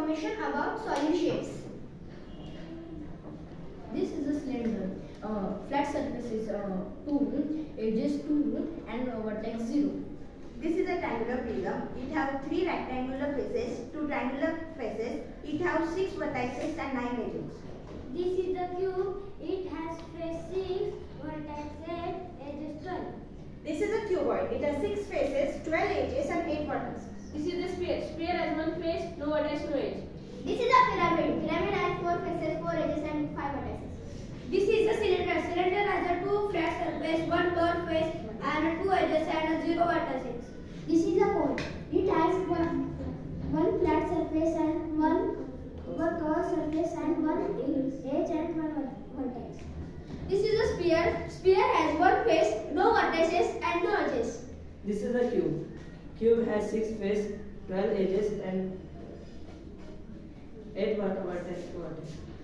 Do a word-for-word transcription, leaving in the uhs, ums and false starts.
information about solid shapes. This is a cylinder. Uh, flat surface is uh, two, edges two, and uh, vertex zero. This is a triangular prism. It has three rectangular faces, two triangular faces. It has six vertices and nine edges. This is a cube. It has faces, vertices, edges twelve. This is a cuboid. It has six faces, twelve edges and eight vertices. This is a sphere. Sphere has one face, no vertex, no edge. This is a pyramid. Pyramid has four faces, four edges and five vertices. This is a cylinder. Cylinder has a two flat surface, one curved face, and two edges and a zero vertices. This is a cone. It has one, one flat surface and one, one curved surface and one edge and one vertex. This is a sphere. Sphere has one face, no vertices and no edges. This is a cube. Cube has six faces, twelve edges and eight vertices.